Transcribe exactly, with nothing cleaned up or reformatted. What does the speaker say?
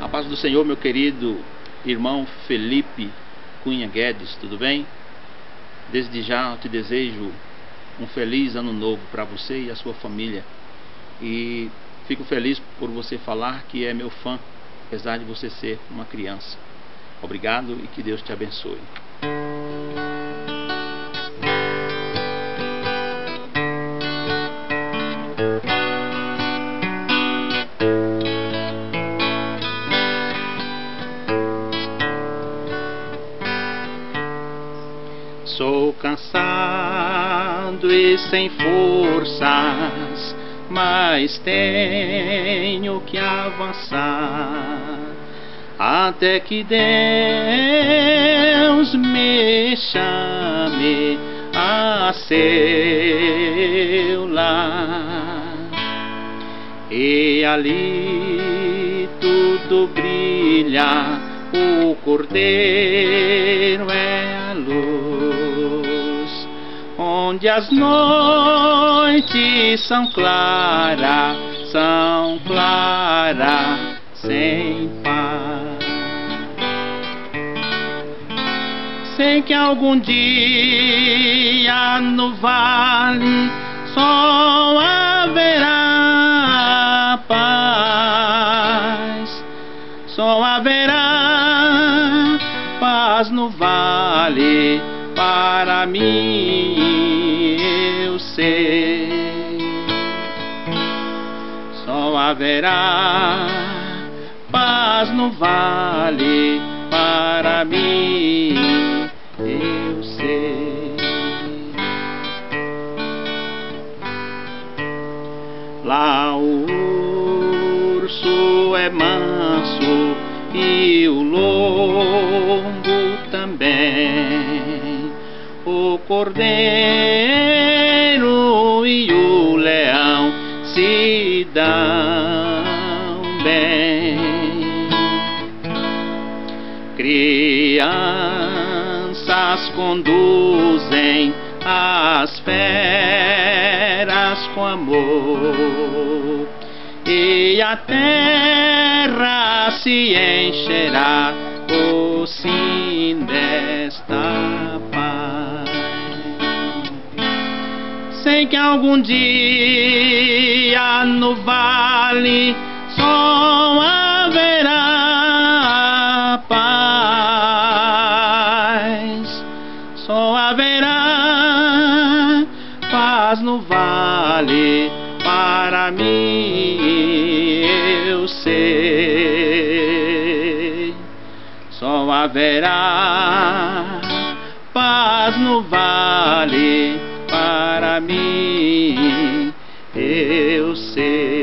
paz do Senhor, meu querido irmão Felipe Cunha Guedes, tudo bem? Desde já eu te desejo um feliz ano novo para você e a sua família. E fico feliz por você falar que é meu fã, apesar de você ser uma criança. Obrigado e que Deus te abençoe. Sou cansado e sem forças, mas tenho que avançar até que Deus me chame a seu lar. E ali tudo brilha, o Cordeiro é a luz, onde as noites são claras, são claras, sem paz. Sei que algum dia no vale só haverá paz, só haverá paz no vale para mim, eu sei. Só haverá paz no vale para mim, eu sei. Lá o urso é manso e o lobo também, o cordeiro e o leão se dão bem. Crianças conduzem as feras com amor, e a terra se encherá, oh sim, desta paz. Sei que algum dia no vale só haverá paz, só haverá paz no vale para mim, eu sei. Só haverá paz no vale para mim, eu sei.